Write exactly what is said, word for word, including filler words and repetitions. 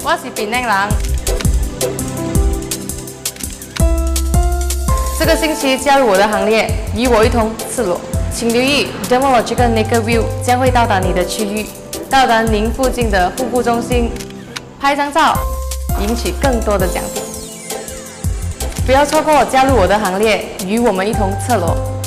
我是槟榔人。这个星期加入我的行列，与我一同赤裸。请留意 Dermalogica Malaysia 将会到达你的区域，到达您附近的护肤中心，拍张照，赢取更多的奖品。不要错过加入我的行列，与我们一同赤裸。